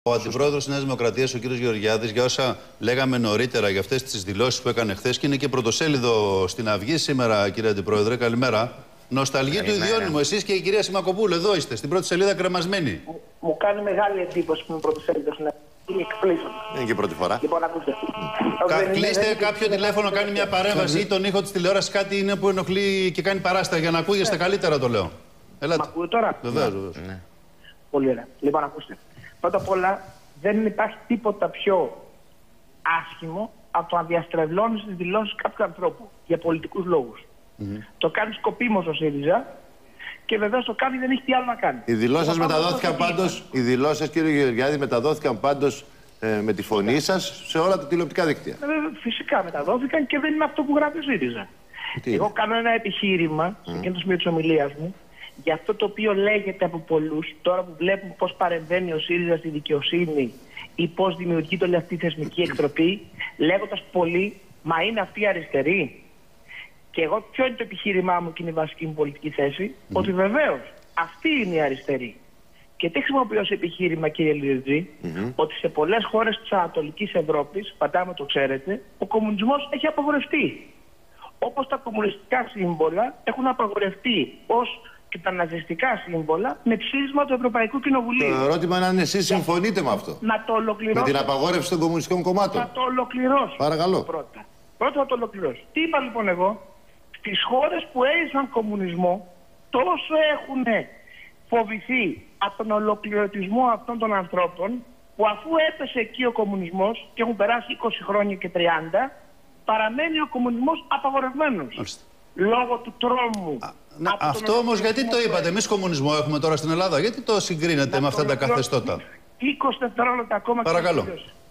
Ο αντιπρόεδρος της Νέας Δημοκρατίας, ο κ. Γεωργιάδης, για όσα λέγαμε νωρίτερα για αυτές τις δηλώσεις που έκανε χθες, και είναι και πρωτοσέλιδο στην Αυγή σήμερα, κύριε Αντιπρόεδρε, καλημέρα. Νοσταλγεί του ιδιώνυμου, εσείς και η κυρία Σιμακοπούλου, εδώ είστε, στην πρώτη σελίδα κρεμασμένοι. Μου κάνει μεγάλη εντύπωση που είμαι πρωτοσέλιδο στην Αυγή. Είναι εκπλήσωμο. Είναι και πρώτη φορά. Λοιπόν, ακούστε. Κλείστε κάποιο τηλέφωνο, κάνει μια παρέμβαση ή τον ήχο της τηλεόρασης, κάτι είναι που ενοχλεί και κάνει παράσταση για να ακούγεστε καλύτερα, το λέω. Ελάτε. Μ' ακούτε τώρα? Βεβαίως. Πολύ ωραία. Λοιπόν, ακούστε. Πρώτα απ' όλα, δεν υπάρχει τίποτα πιο άσχημο από το να διαστρεβλώνει τις δηλώσεις κάποιου ανθρώπου για πολιτικούς λόγους. Το κάνει σκοπίμως ο ΣΥΡΙΖΑ και βεβαίως το κάνει, δεν έχει τι άλλο να κάνει. Οι δηλώσεις μεταδόθηκαν πάντως, οι δηλώσεις, κύριε Γεωργιάδη, μεταδόθηκαν πάντως με τη φωνή σας σε όλα τα τηλεοπτικά δίκτυα. Φυσικά μεταδόθηκαν και δεν είναι αυτό που γράφει ο ΣΥΡΙΖΑ. Εγώ κάνω ένα επιχείρημα σε εκείνο το σημείο της ομιλίας μου για αυτό το οποίο λέγεται από πολλούς, τώρα που βλέπουμε πώς παρεμβαίνει ο ΣΥΡΙΖΑ στη δικαιοσύνη ή πώς δημιουργείται όλη αυτή η θεσμική εκτροπή, λέγοντας πολλοί, μα είναι αυτή η αριστερή. Και εγώ ποιο είναι το επιχείρημά μου και είναι η βασική μου πολιτική θέση, ότι βεβαίως αυτή είναι η αριστερή. Και τι χρησιμοποιώ ως επιχείρημα, κύριε Λιριτζή, ότι σε πολλές χώρες της Ανατολικής Ευρώπης, φαντάμε το ξέρετε, ο κομμουνισμός έχει απαγορευτεί. Όπως τα κομμουνιστικά σύμβολα έχουν απαγορευτεί ως και τα ναζιστικά σύμβολα με ψήφισμα του Ευρωπαϊκού Κοινοβουλίου. Το ερώτημα είναι αν εσείς συμφωνείτε με αυτό. Να το ολοκληρώσω. Με την απαγόρευση των κομμουνιστικών κομμάτων. Να το ολοκληρώσω. Παρακαλώ. Πρώτα θα το ολοκληρώσω. Τι είπα λοιπόν εγώ? Στις χώρες που έζησαν κομμουνισμό τόσο έχουν φοβηθεί από τον ολοκληρωτισμό αυτών των ανθρώπων, που αφού έπεσε εκεί ο κομμουνισμός και έχουν περάσει 20 χρόνια και 30, παραμένει ο κομμουνισμός απαγορευμένος. Λόγω του τρόμου. Αυτό όμως γιατί το είπατε? Εμείς κομμουνισμό έχουμε τώρα στην Ελλάδα. Γιατί το συγκρίνετε με αυτά τα καθεστώτα? 20 δευτερόλεπτα ακόμα. Παρακαλώ.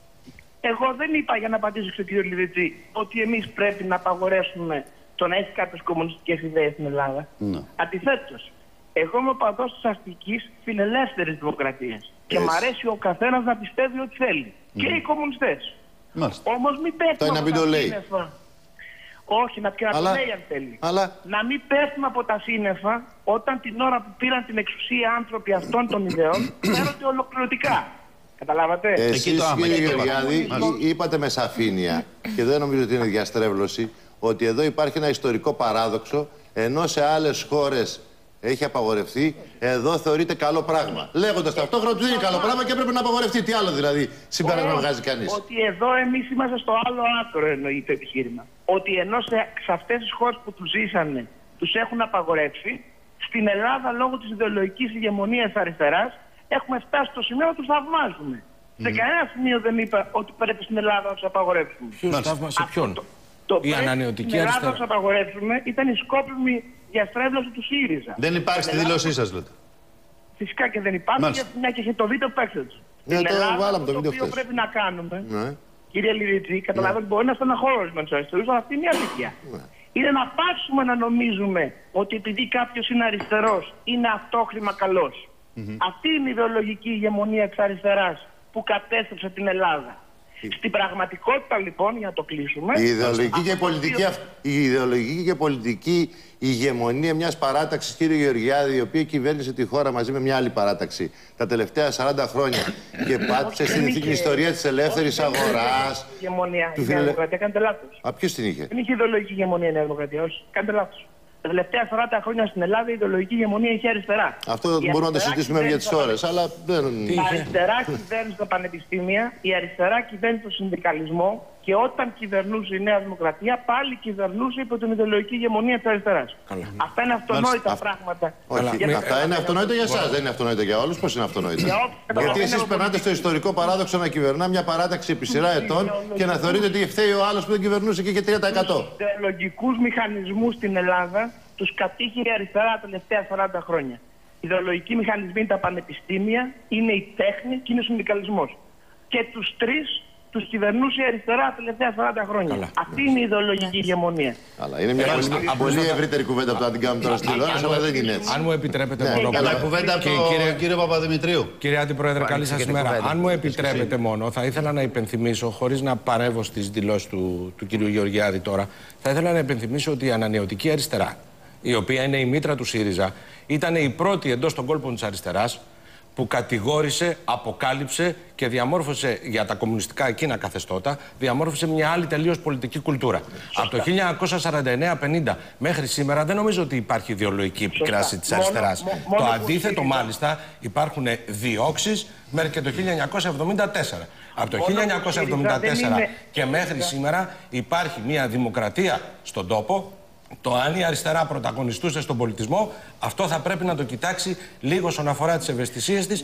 Εγώ δεν είπα, για να απαντήσω στον κύριο Λιβετζή, ότι εμείς πρέπει να απαγορέσουμε το να έχει κάποιες κομμουνιστικές ιδέες στην Ελλάδα. Αντιθέτως, εγώ είμαι οπαδός της αστικής φιλελεύθερης δημοκρατίας. Και μου αρέσει ο καθένας να πιστεύει ό,τι θέλει. Και οι κομμουνιστές. Όμως μην πέφτουμε από τα σύννεφα. Όχι, να το λέει αν θέλει. Να μην πέφτουμε από τα σύννεφα όταν την ώρα που πήραν την εξουσία άνθρωποι αυτών των ιδεών φέρονται ολοκληρωτικά. Καταλάβατε? Εσείς, κύριε Γεωργιάδη, είπατε με σαφήνεια, και δεν νομίζω ότι είναι διαστρέβλωση, ότι εδώ υπάρχει ένα ιστορικό παράδοξο, ενώ σε άλλες χώρες έχει απαγορευτεί, εδώ θεωρείται καλό πράγμα. Λέγοντας ταυτόχρονα ότι δεν είναι καλό πράγμα και πρέπει να απαγορευτεί. Τι άλλο δηλαδή συμπέρασμα βγάζει κανείς? Ότι εδώ εμείς είμαστε στο άλλο άκρο, εννοεί το επιχείρημα. Ότι ενώ σε αυτές τις χώρες που τους ζήσανε τους έχουν απαγορεύσει, στην Ελλάδα λόγω της ιδεολογικής ηγεμονίας αριστεράς έχουμε φτάσει στο σημείο να τους θαυμάζουμε. Σε κανένα σημείο δεν είπα ότι πρέπει στην Ελλάδα να τους απαγορεύσουμε. Ποιος θαύμασε ποιον? Η ανανεωτική αριστερά. Στην Ελλάδα να τους απαγορεύσουμε ήταν η σκόπιμη διαστρέβλωση του ΣΥΡΙΖΑ. Δεν υπάρχει στη δήλωσή σας, λέτε? Φυσικά και δεν υπάρχει, μια και το βίντεο παίξτε του. Ναι, το οποίο πρέπει να κάνουμε, κύριε Λιριτζή, καταλαβαίνετε ότι μπορεί να στεναχωρήσουμε τους αριστερούς, αλλά αυτή είναι η αλήθεια. Είναι να πάψουμε να νομίζουμε ότι επειδή κάποιος είναι αριστερός, είναι αυτόχρημα καλός. Αυτή είναι η ιδεολογική ηγεμονία της αριστεράς που κατέστρεψε την Ελλάδα. Στην πραγματικότητα λοιπόν, για να το κλείσουμε, η ιδεολογική και πολιτική ηγεμονία μιας παράταξης, κύριε Γεωργιάδη, η οποία κυβέρνησε τη χώρα μαζί με μια άλλη παράταξη τα τελευταία 40 χρόνια και πάτησε στην ιστορία της ελεύθερης αγοράς. Η Νέα Δημοκρατία κάνετε λάθος. Ποιος την είχε? Δεν είχε ιδεολογική ηγεμονία η Νέα Δημοκρατία, όχι. Κάνετε λάθος. Τα τελευταία 40 χρόνια στην Ελλάδα η ιδεολογική ηγεμονία είχε αριστερά. Αυτό μπορούμε να το συζητήσουμε για τις ώρες, αλλά δεν... Η αριστερά κυβέρνησε τα πανεπιστήμια, η αριστερά κυβέρνησε το συνδικαλισμό και όταν κυβερνούσε η Νέα Δημοκρατία πάλι κυβερνούσε υπό την ιδεολογική ηγεμονία της αριστεράς. Αυτά είναι αυτονόητα πράγματα. Όχι, αυτά είναι αυτονόητα για εσάς, δεν είναι αυτονόητα για όλους. Πώς είναι αυτονόητα? Γιατί εσείς περνάτε στο ιστορικό παράδοξο να κυβερνά μια παράταξη επί σειρά ετών και να θεωρείτε ότι φταίει ο άλλος που δεν κυβερνούσε και 3%. Τους ιδεολογικούς μηχανισμούς στην Ελλάδα τους κατήχε η αριστερά τα τελευταία 40 χρόνια. Οι ιδεολογικοί μηχανισμοί είναι τα πανεπιστήμια, είναι η τέχνη και είναι ο συνδικαλισμός. Και τους τρεις τους κυβερνούσε η αριστερά τα τελευταία 40 χρόνια. Αυτή είναι η ιδεολογική ηγεμονία. Αλλά είναι μια πολύ ευρύτερη κουβέντα που θα την κάνουμε τώρα στην τηλεόραση, αλλά δεν είναι έτσι. Αν μου επιτρέπετε μόνο. Καλά, κουβέντα από τον κύριο Παπαδημητρίου. Κύριε Αντιπρόεδρε, καλή σας ημέρα. Αν μου επιτρέπετε μόνο, θα ήθελα να υπενθυμίσω, χωρίς να παρεύω στις δηλώσεις του κύριου Γεωργιάδη τώρα, θα ήθελα να υπενθυμίσω ότι η ανανεωτική αριστερά, η οποία είναι η μήτρα του ΣΥΡΙΖΑ, ήταν η πρώτη εντός των κόλπων της αριστεράς που κατηγόρησε, αποκάλυψε και διαμόρφωσε για τα κομμουνιστικά εκείνα καθεστώτα, διαμόρφωσε μια άλλη τελείως πολιτική κουλτούρα. Από το 1949-50 μέχρι σήμερα δεν νομίζω ότι υπάρχει ιδεολογική επικράση της αριστεράς. Το αντίθετο, μάλιστα, υπάρχουν διώξεις μέχρι και το 1974. Από το 1974 και μέχρι σήμερα υπάρχει μια δημοκρατία στον τόπο. Το αν η αριστερά πρωταγωνιστούσε στον πολιτισμό, αυτό θα πρέπει να το κοιτάξει λίγο όσον αφορά τις ευαισθησίες της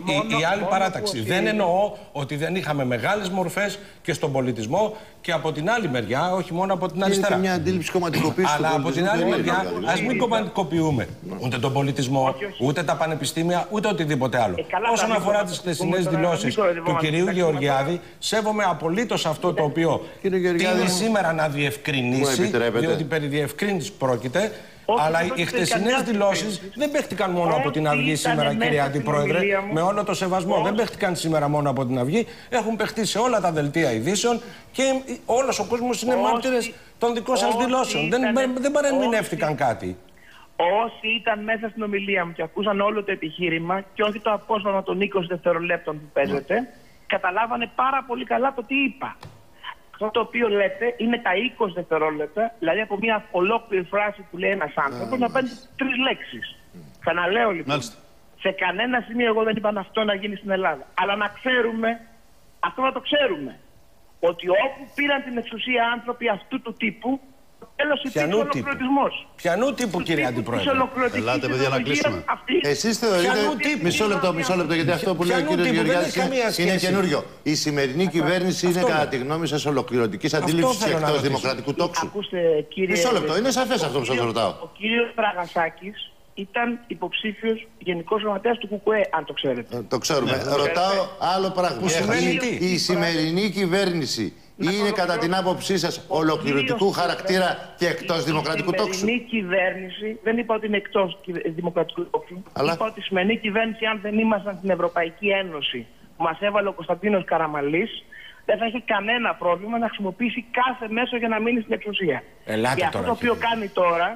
η άλλη παράταξη. Δεν εννοώ ότι δεν είχαμε μεγάλες μορφές και στον πολιτισμό και από την άλλη μεριά, όχι μόνο από την αριστερά. Είναι μια αντίληψη κομματικοποίηση. Αλλά από την άλλη μεριά, ας μην κομματικοποιούμε ούτε τον πολιτισμό, ούτε τα πανεπιστήμια, ούτε οτιδήποτε άλλο. Όσον αφορά τις χθεσινές δηλώσεις του κυρίου Γεωργιάδη, σέβομαι απολύτως αυτό το οποίο τείνει σήμερα να διευκρινίσει, διότι περί διευκρίνησης πρόκειται. Αλλά οι χτεσινές δηλώσεις δεν παίχτηκαν μόνο από την Αυγή σήμερα, κύριε Αντιπρόεδρε. Με όλο το σεβασμό, δεν παίχτηκαν σήμερα μόνο από την Αυγή. Έχουν παιχτεί σε όλα τα δελτία ειδήσεων και όλος ο κόσμος είναι μάρτυρες των δικών σας δηλώσεων. Δεν παρεμηνεύτηκαν κάτι. Όσοι ήταν μέσα στην ομιλία μου και ακούσαν όλο το επιχείρημα και όχι το απόσπασμα των 20 δευτερολέπτων που παίζεται, καταλάβανε πάρα πολύ καλά το τι είπα. Αυτό το οποίο λέτε είναι τα 20 δευτερόλεπτα, δηλαδή από μια ολόκληρη φράση που λέει ένας άνθρωπος να παίρνει 3 λέξεις. Ξαναλέω λοιπόν, σε κανένα σημείο εγώ δεν είπα αυτό να γίνει στην Ελλάδα. Αλλά να ξέρουμε, αυτό να το ξέρουμε, ότι όπου πήραν την εξουσία άνθρωποι αυτού του τύπου, τέλος υπήρξε ολοκληρωτισμός. Ποιανού τύπου, κύριε Αντιπρόεδρε? Ελάτε, παιδιά, να κλείσουμε. Εσείς θεωρείτε. Μισό λεπτό, γιατί αυτό που λέει ο κύριος Γεωργιάδης είναι καινούριο. Η σημερινή κυβέρνηση είναι, κατά τη γνώμη σας, ολοκληρωτικής αντίληψης εκτός δημοκρατικού τόξου? Μισό λεπτό, είναι σαφές αυτό που σας ρωτάω. Ο κύριος Τραγασάκης ήταν υποψήφιος γενικός γραμματέας του ΚΚΕ, αν το ξέρετε. Το ξέρουμε. Ρωτάω άλλο πράγμα. Η σημερινή κυβέρνηση είναι κατά την άποψή σας ολοκληρωτικού χαρακτήρα και εκτός δημοκρατικού τόξου? Η σημερινή κυβέρνηση, δεν είπα ότι είναι εκτός δημοκρατικού τόξου, είπα ότι η σημερινή κυβέρνηση, αν δεν ήμασταν στην Ευρωπαϊκή Ένωση που μας έβαλε ο Κωνσταντίνος Καραμανλής, δεν θα έχει κανένα πρόβλημα να χρησιμοποιήσει κάθε μέσο για να μείνει στην εξουσία. Και αυτό το οποίο κάνει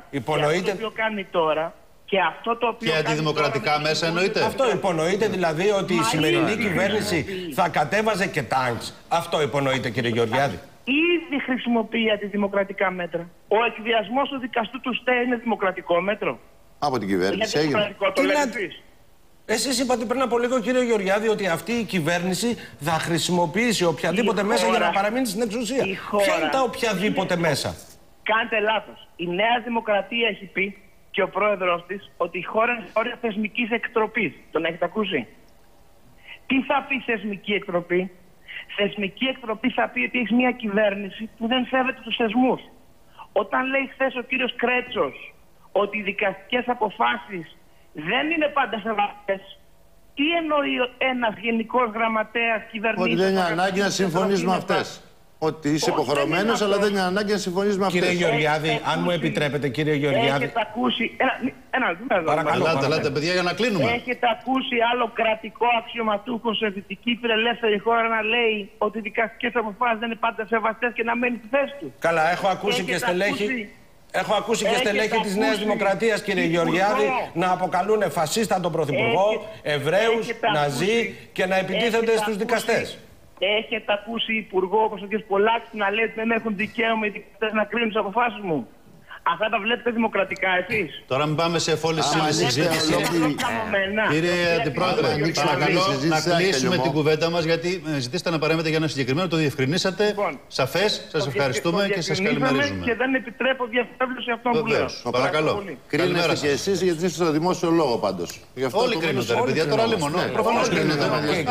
τώρα, και αυτό το οποίο. Και αντιδημοκρατικά μέσα εννοείται. Αυτό υπονοείται δηλαδή ότι η σημερινή κυβέρνηση θα κατέβαζε και τάγκς? Αυτό υπονοείται, κύριε Γεωργιάδη? Ήδη χρησιμοποιεί αντιδημοκρατικά μέτρα. Ο εκβιασμός του δικαστού του ΣΤΕ είναι δημοκρατικό μέτρο? Από την κυβέρνηση έγινε. Εσείς είπατε πριν από λίγο, κύριε Γεωργιάδη, ότι αυτή η κυβέρνηση θα χρησιμοποιήσει οποιαδήποτε μέσα για να παραμείνει στην εξουσία. Ποια είναι τα οποιαδήποτε μέσα? Κάντε λάθος. Η Νέα Δημοκρατία έχει πει, και ο πρόεδρος της, ότι η χώρα είναι χώρα θεσμικής εκτροπής. Τον έχετε ακούσει? Τι θα πει θεσμική εκτροπή? Θεσμική εκτροπή θα πει ότι έχει μια κυβέρνηση που δεν σέβεται τους θεσμούς. Όταν λέει χθες ο κύριος Κρέτσος ότι οι δικαστικές αποφάσεις δεν είναι πάντα σεβαστές, τι εννοεί ένας γενικός γραμματέας κυβερνήσεων? Ότι δεν είναι ανάγκη να συμφωνείς με αυτές. Ότι είσαι υποχρεωμένος, αλλά δεν είναι ανάγκη να συμφωνείς με αυτές. Κύριε Γεωργιάδη, αν μου επιτρέπετε, κύριε Γεωργιάδη. Έχετε ακούσει. Παρακαλώ, ελάτε, παιδιά, για να κλείνουμε. Έχετε ακούσει άλλο κρατικό αξιωματούχο σε δυτική φιλελεύθερη χώρα να λέει ότι οι δικαστικές αποφάσεις δεν είναι πάντα σεβαστές και να μένει στη θέση του? Καλά, έχω ακούσει και στελέχη. Έχω ακούσει και στελέχη της Νέας Δημοκρατίας, κύριε Γεωργιάδη, να αποκαλούν φασίστα τον Πρωθυπουργό, Εβραίους, Ναζί και να επιτίθενται στους δικαστές. Έχετε ακούσει υπουργό όπως ο κ. Πολάκης να λέει ότι δεν έχουν δικαίωμα οι δικαστές να κρίνουν τις αποφάσεις μου? Αυτά τα βλέπετε δημοκρατικά εσείς? Τώρα μην πάμε σε εφόληση συζήτηση. Κύριε Αντιπρόεδρε, παρακαλώ να κλείσουμε την κουβέντα μας, γιατί ζητήσατε να παρέμβετε για ένα συγκεκριμένο, το διευκρινίσατε. Σαφές, σας ευχαριστούμε και σας καλημερίζουμε. Και δεν επιτρέπω διαφεύγλωση αυτών που λέω. Παρακαλώ. Κρίνεστε και εσείς, γιατί είστε στο δημόσιο λόγο πάντως. Όλοι κρίνονται, ρε παιδιά, τώρα άλλη μόνο. Προφανώς κρίνονται.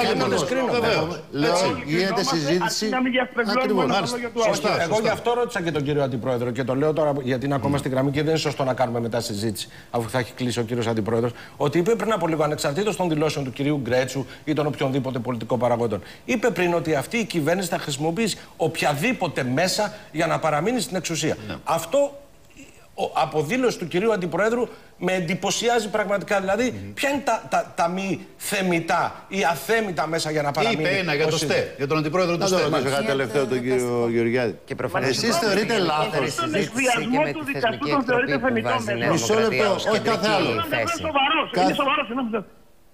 Γίνεται συζήτηση. Εγώ γι' αυτό ρώτησα και τον κύριο Αντιπρόεδρο και το λέω τώρα γιατί είναι ακόμα στη γραμμή και δεν είναι σωστό να κάνουμε μετά συζήτηση, αφού θα έχει κλείσει ο κύριος Αντιπρόεδρος, ότι είπε πριν από λίγο, ανεξαρτήτως των δηλώσεων του κυρίου Γκρέτσου ή των οποιονδήποτε πολιτικών παραγόντων, είπε πριν ότι αυτή η κυβέρνηση θα χρησιμοποιήσει οποιαδήποτε μέσα για να παραμείνει στην εξουσία. Αυτό από δήλωση του κυρίου Αντιπροέδρου με εντυπωσιάζει πραγματικά. Δηλαδή, ποια είναι τα μη θεμητά ή αθέμητα μέσα για να παραμείνει? Είπε ένα για το ΣΤΕ, για τον Αντιπρόεδρο του ΣΤΕ. Να ρωτήσω κάτι τελευταίο τον κύριο Γεωργιάδη. Εσείς θεωρείτε λάθος τον εκβιασμό του δικαστού τον θεωρείτε θεμητό μέσα? Μισό λεπτό, όχι κάθε άλλο. Είναι σοβαρός.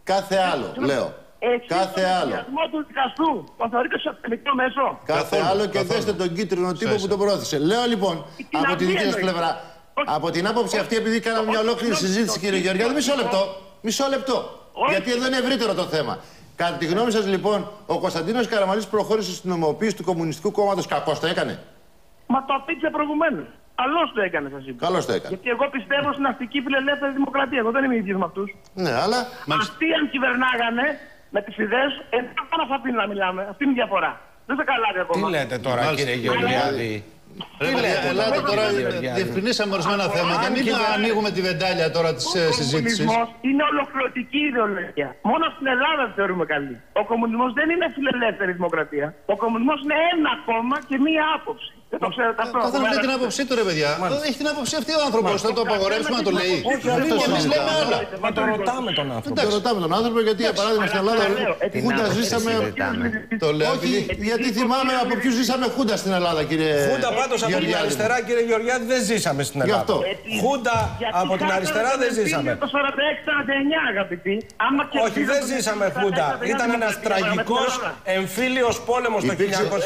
Κάθε άλλο, λέω. Κάθε άλλο. Του δικαστού, τον θεωρείτε σε εθνικό μέσο. Κάθε άλλο και δέστε τον κίτρινο τύπο που τον προώθησε. Λέω λοιπόν, από τη δική σας πλευρά, από την άποψη αυτή, επειδή κάναμε μια ολόκληρη συζήτηση, κύριε Γεωργιάδη, μισό λεπτό. Γιατί εδώ είναι ευρύτερο το θέμα. Κατά τη γνώμη σας, λοιπόν, ο Κωνσταντίνος Καραμανλής προχώρησε στην νομιμοποίηση του Κομμουνιστικού Κόμματος. Κακώς το έκανε? Μα το απήντησε προηγουμένως. Καλώς το έκανε, σας είπα. Καλώς το έκανε. Γιατί εγώ πιστεύω στην αστική φιλελεύθερη δημοκρατία. Εγώ δεν είμαι ίδιος με αυτούς. Ναι, αλλά. Αυτοί αν κυβερνάγανε με τις ιδέες, δεν θα μας αφήνουν να μιλάμε. Αυτή είναι η διαφορά. Δεν θα καλά ακόμα. Τι λέτε τώρα, κύριε Γεωργιάδη? Ελάτε τώρα, διευκρινίσαμε ορισμένα θέματα. Μην ανοίγουμε τη βεντάλια τώρα τη συζήτηση. Ο κομμουνισμός είναι ολοκληρωτική ιδεολογία. Μόνο στην Ελλάδα τη θεωρούμε καλή. Ο κομμουνισμός δεν είναι φιλελεύθερη δημοκρατία. Ο κομμουνισμός είναι ένα κόμμα και μία άποψη. Δεν το ξέρετε αυτό? Καθένα λέει την άποψή του, ρε παιδιά. Έχει την άποψή αυτή ο άνθρωπος. Θα το απαγορεύσουμε να το λέει? Εμείς λέμε άλλα. Μα το ρωτάμε τον άνθρωπο. Το ρωτάμε τον άνθρωπο γιατί, για παράδειγμα, στην Ελλάδα Χούντα ζήσαμε. Όχι, γιατί θυμάμαι από ποιους ζήσαμε Χούντα στην Ελλάδα, κύριε Γεωργιάδη. Χούντα πάντως από την αριστερά, κύριε Γεωργιάδη, δεν ζήσαμε στην Ελλάδα. Χούντα από την αριστερά δεν ζήσαμε. Το 46-49, αγαπητοί. Όχι, δεν ζήσαμε Χούντα. Ήταν ένας τραγικός εμφύλιος πόλεμος το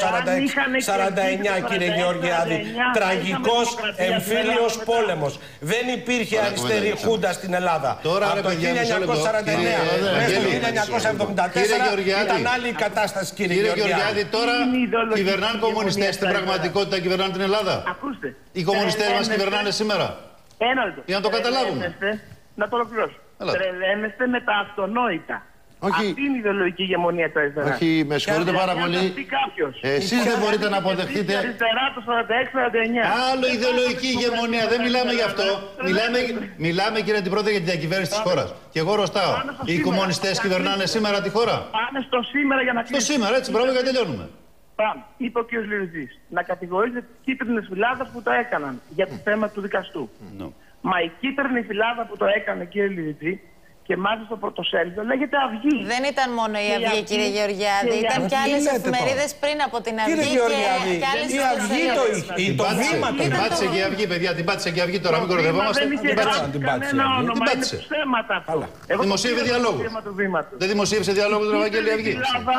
1949, κύριε Γεωργιάδη. Τραγικός εμφύλιος πόλεμος. Δεν υπήρχε αριστερή Χούντα στην Ελλάδα. Από το 1949 μέχρι το 1974 ήταν άλλη η κατάσταση, κύριε Γεωργιάδη. Τώρα κυβερνάνε κομμουνιστές, στην πραγματικότητα κυβερνάνε την Ελλάδα. Ακούστε. Οι κομμουνιστές μας κυβερνάνε σήμερα. Ένα λεπτό. Για να το καταλάβουμε. Να το ολοκληρώσω. Τρελαίνεστε με τα αυτονόητα. Όχι. Αυτή είναι η ιδεολογική ηγεμονία της αριστεράς. Όχι, με συγχωρείτε πάρα πολύ. Εσείς δεν μπορείτε να αποδεχτείτε. Αριστερά το 46-49. Άλλο ιδεολογική ηγεμονία. Δεν μιλάμε γι' αυτό. Μιλάμε, κύριε Αντιπρόεδρε, για τη διακυβέρνηση της χώρας. Και εγώ ρωτάω, οι κομμουνιστές κυβερνάνε σήμερα τη χώρα? Πάμε στο σήμερα για να κλείσουμε. Στο σήμερα, έτσι, μπράβο, και τελειώνουμε. Πάμε. Είπε ο κ. Λιριζής να κατηγορήσετε τις κίτρινες φυλάδες που το έκαναν για το θέμα του δικαστού. Μα η κίτρινη φυλάδα που το έκανε, κ. Λιριζή, και μάλιστα στο πρωτοσέλιδο λέγεται Αυγή. Δεν ήταν μόνο η Αυγή, κύριε Γεωργιάδη. Ήταν και άλλες εφημερίδες πριν από την Αυγή και άλλες η Αυγή το είχε. Το βήμα την πάτησε και η Αυγή, παιδιά. Την πάτησε και η Αυγή τώρα. Μην κοροϊδευόμαστε. Δεν πάτησε. Την πάτησε. Ψέματα αυτό. Δημοσίευε διαλόγου. Δεν δημοσίευσε διαλόγου τον Ευαγγέλιο Αυγή?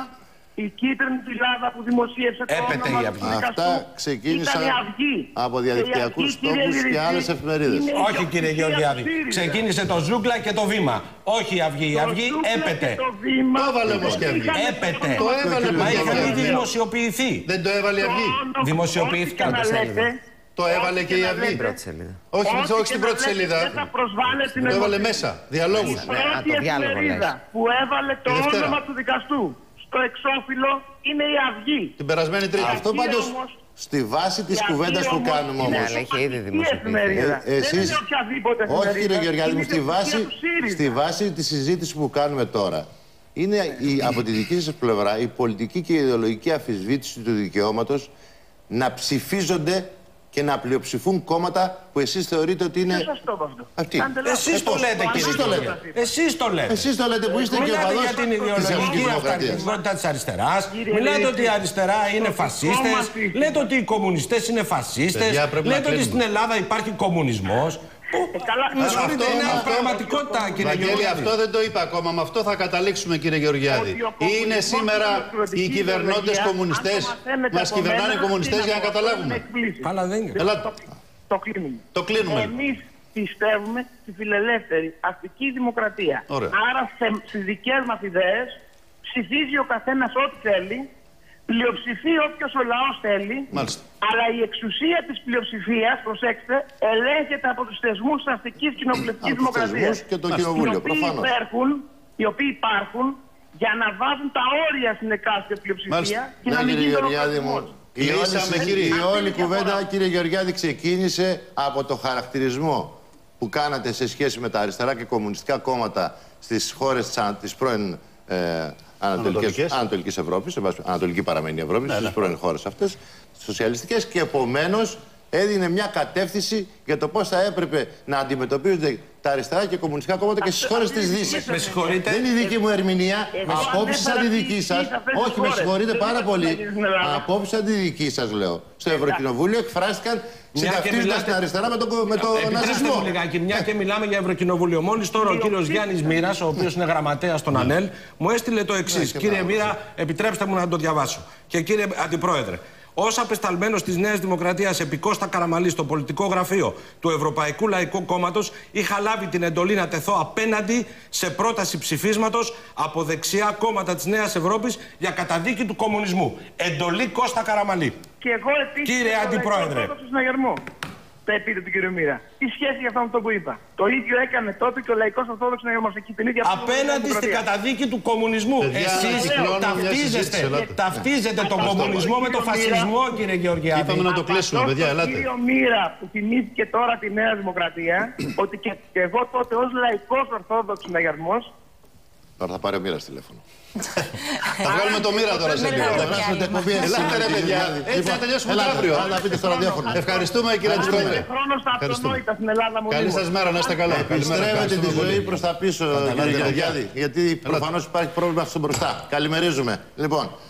Η κίτρινη φυλάδα που δημοσίευσε το όνομα του δικαστού. Αυτά ξεκίνησαν από διαδικτυακούς τόπους και άλλες εφημερίδες. Όχι, κύριε Γεωργιάδη. Ξεκίνησε το Ζούγκλα και το Βήμα. Όχι η Αυγή. Η Αυγή έπεται. Το έβαλε όμως και η Αυγή. Έπεται. Το έβαλε. Μα είχαν ήδη δημοσιοποιηθεί. Δεν το έβαλε η Αυγή? Δημοσιοποιήθηκαν τα σελίδα. Το έβαλε και η Αυγή. Όχι στην πρώτη σελίδα. Το έβαλε μέσα. Διαλόγους. Η πρώτη εφημερίδα που έβαλε το όνομα του δικαστού στο εξώφυλλο είναι η Αυγή. Την περασμένη Τρίτη. Αυτό πάντως στη βάση της κουβέντας που κάνουμε όμως. Ναι, έχει ήδη δημοσιοποιηθεί. Εσείς, όχι κύριε Γεωργιάδη μου, στη βάση της συζήτησης που κάνουμε τώρα, είναι από τη δική σας πλευρά η πολιτική και η ιδεολογική αμφισβήτηση του δικαιώματος να ψηφίζονται και να πλειοψηφούν κόμματα που εσείς θεωρείτε ότι είναι. Αυτοί. Εσείς το λέτε, κύριε Γεωργιάδη. Εσείς το λέτε που είστε και ο παδός της ιδεολογική αυταρχικότητα της αριστεράς. Μιλάτε ότι η αριστερά είναι φασίστες. Λέτε ότι οι κομμουνιστές είναι φασίστες. Λέτε ότι στην Ελλάδα υπάρχει κομμουνισμός. Αυτό είναι πραγματικότητα, κύριε Γεωργιάδη. Αυτό δεν το είπα ακόμα. Με αυτό θα καταλήξουμε, κύριε Γεωργιάδη. Είναι σήμερα οι κυβερνώντες κομμουνιστές. Μας κυβερνάνε οι κομμουνιστές για να καταλάβουμε. Αλλά δεν είναι. Το κλείνουμε. Εμείς πιστεύουμε στη φιλελεύθερη αστική δημοκρατία. Άρα στις δικές μας ιδέες ψηφίζει ο καθένας ό,τι θέλει. Πλειοψηφεί όποιος ο λαός θέλει, αλλά η εξουσία της πλειοψηφίας, προσέξτε, ελέγχεται από τους θεσμούς της αστικής κοινοβουλευτικής δημοκρατίας. Και το κοινοβούλιο, προφανώς. Οι οποίοι υπάρχουν για να βάζουν τα όρια στην εκάστοτε πλειοψηφία και να μην γίνει ολοκληρωτισμός. Η όλη κουβέντα, κύριε Γεωργιάδη, ξεκίνησε από το χαρακτηρισμό που κάνατε σε σχέση με τα αριστερά και κομμουνιστικά κόμματα στις χώρες της πρώην Ανατολικής Ευρώπης, ανατολική παραμένει η Ευρώπη, στις πρώην χώρες αυτές, σοσιαλιστικές, και επομένως Έδινε μια κατεύθυνση για το πώς θα έπρεπε να αντιμετωπίζονται τα αριστερά και κομμουνιστικά κόμματα και στις χώρες της Δύσης. Με συγχωρείτε. Δεν είναι η δική μου ερμηνεία. Απόψη σαν τη δική σας. Όχι, με συγχωρείτε πάρα πολύ. Απόψη σαν τη δική σας, λέω. Στο Ευρωκοινοβούλιο εκφράστηκαν συνταυτίζοντας την αριστερά με τον ναζισμό. Λιγάκι, μια και μιλάμε για Ευρωκοινοβούλιο. Μόλις τώρα ο κύριος Γιάννης Μοίρας, ο οποίος είναι γραμματέας των ΑΝΕΛ, μου έστειλε το εξής. Κύριε Μοίρα, επιτρέψτε μου να το διαβάσω. Και κύριε Αντιπρόεδρε. Ως απεσταλμένος της Νέας Δημοκρατίας επί Κώστα Καραμανλή στο πολιτικό γραφείο του Ευρωπαϊκού Λαϊκού Κόμματος, είχα λάβει την εντολή να τεθώ απέναντι σε πρόταση ψηφίσματος από δεξιά κόμματα της Νέας Ευρώπης για καταδίκη του κομμουνισμού. Εντολή Κώστα Καραμανλή. Και εγώ επίσης. Κύριε Αντιπρόεδρε. Τα επίτε του κ. Μοίρα. Τι σχέση για αυτό που είπα. Το ίδιο έκανε τότε και ο Λαϊκός Ορθόδοξος Συναγερμός. Απέναντι στην καταδίκη του κομμουνισμού. Εσείς ταυτίζετε τον κομμουνισμό με τον φασισμό, κύριε Γεωργιάδη. Είπαμε να το κλείσουμε, παιδιά, ελάτε. Κύριο Μοίρα, που θυμήθηκε τώρα τη Νέα Δημοκρατία, ότι και εγώ τότε ως Λαϊκός Ορθόδοξος Συναγερμός. Τώρα θα πάρει ο Μοίρας τηλέφωνο. Θα βγάλουμε το Μοίρα τώρα σε λίγο. Θα βγάλουμε την εκπομπή. Ελάτε ρε παιδιά. Έτσι θα τελειώσουμε το αύριο. Να πείτε στο ραδιόφωνο. Ευχαριστούμε κύριε Αντιπρόεδρε. Χρόνο στα αυτονόητα στην Ελλάδα μου. Καλή σας μέρα, να είστε καλά. Επιστρέφετε τη ζωή προς τα πίσω, κύριε Γεωργιάδη. Γιατί προφανώς υπάρχει πρόβλημα στο μπροστά. Καλημερίζουμε. Λοιπόν.